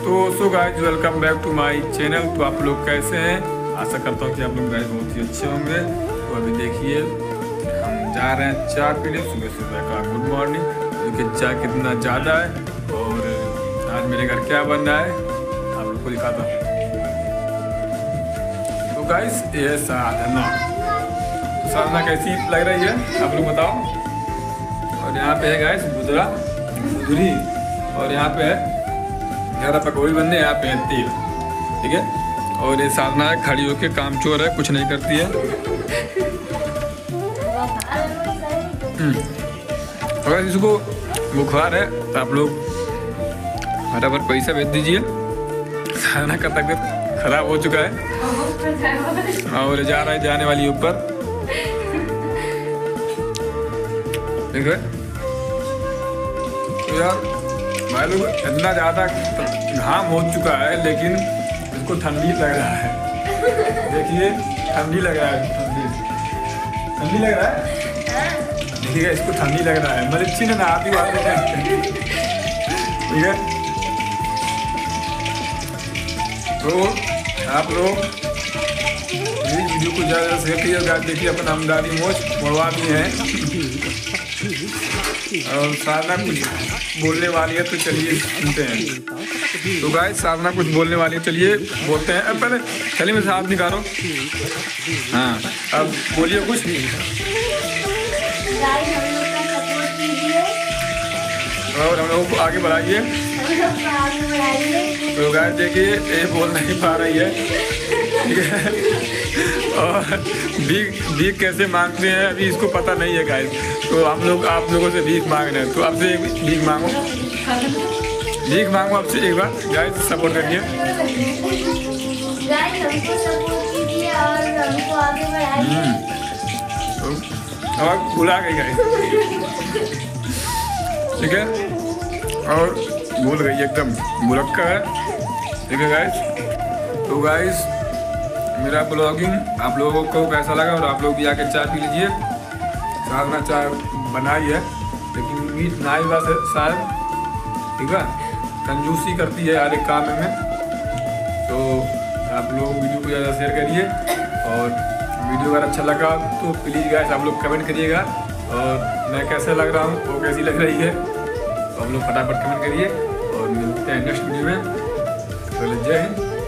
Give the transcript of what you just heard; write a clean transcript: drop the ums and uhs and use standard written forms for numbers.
So guys welcome back to my channel. तो आप लोग कैसे हैं? आशा करता हूँ कि आप लोग गाइस बहुत ही अच्छे होंगे। तो अभी देखिए हम जा रहे हैं चाय पीने, सुबह सुबह का गुड मॉर्निंग। क्योंकि चाय कितना ज़्यादा है और आज मेरे घर क्या बन रहा है आप लोग को दिखाता हूँ। तो गाइस ये साधना कैसी लग रही है आप लोग बताओ। और यहाँ पे है गाइस बुधुरी और यहाँ पे है ज़्यादा पकौड़ी बनने, यहाँ पे है तेल, ठीक है। और ये साधना है खड़ी होके काम चोर है, कुछ नहीं करती है। अगर इसको बुखार है तो आप लोग फटाफट पैसा भेज दीजिए। साधना का तबीयत खराब हो चुका है और जा रहा है जाने वाली ऊपर, ठीक है। तो यार भाई लोग इतना ज़्यादा घाम हो चुका है लेकिन इसको ठंडी लग रहा है। देखिए ठंडी लग रहा है, ठंडी लग रहा है। देखिए इसको ठंडी लग रहा है। मरीची ने नहाती बात ठीक है। तो आप लोग इस वीडियो को ज़्यादा शेयर कीजिएगा। देखिए अपना आमदनी मोच बढ़वा दी है और साधना कुछ बोलने वाली है तो चलिए सुनते हैं। तो गाइस साधना कुछ बोलने वाली है, चलिए बोलते हैं। अब पहले चलिए मैं हाथ निकालो। हाँ अब बोलिए कुछ। और हम लोगों को आगे बढ़ाइए। तो गाइस देखिए ये बोल नहीं पा रही है, ठीक है। और भीख कैसे मांगते हैं अभी इसको पता नहीं है गाइस। तो हम लोग आप लोगों से भीख मांग रहे हैं, तो आपसे भीख मांगो आपसे एक बार गाइस, सपोर्ट करिए। और बुला गई गाइस, ठीक है। और भूल गई एकदम बुलक्का है, ठीक है गाइस। तो गाइस मेरा ब्लॉगिंग आप लोगों को कैसा लगा और आप लोग भी आके चाय पी लीजिए। साधना चाय बनाई है लेकिन मीठ नाई बस है शायद, ठीक है। कंजूसी करती है हर एक काम में। तो आप लोग वीडियो को ज़्यादा शेयर करिए और वीडियो अगर अच्छा लगा तो प्लीज़ गाइस आप लोग कमेंट करिएगा। और मैं कैसे लग रहा हूँ वो कैसी लग रही है तो आप लोग फटाफट कमेंट करिए और मिलते हैं नेक्स्ट वीडियो में। तो जय हिंद।